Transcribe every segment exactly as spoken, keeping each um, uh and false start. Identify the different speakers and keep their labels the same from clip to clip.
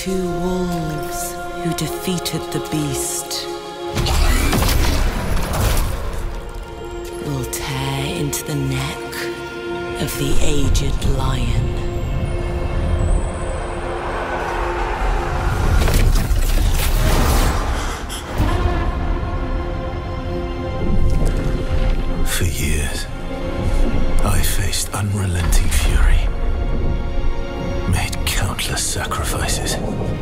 Speaker 1: two wolves who defeated the beast will tear into the neck of the aged lion.
Speaker 2: For years, I faced unrelenting fury, made countless sacrifices.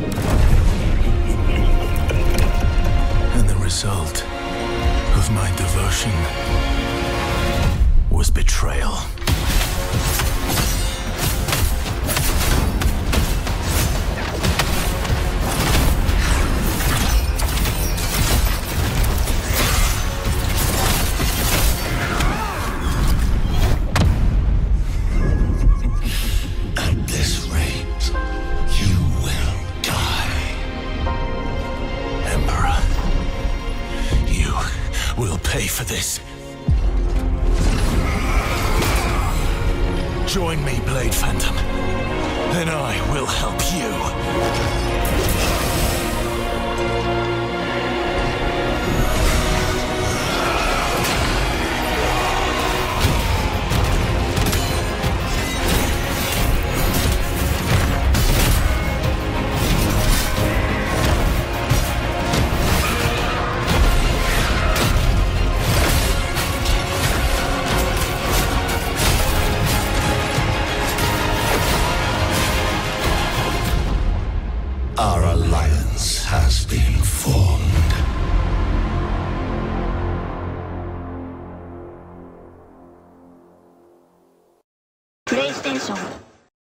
Speaker 2: And the result of my devotion was betrayal. At this rate, you will die. Emperor, you will pay for this. Join me, Blade Phantom, and I will help you. Our alliance has been formed.
Speaker 3: PlayStation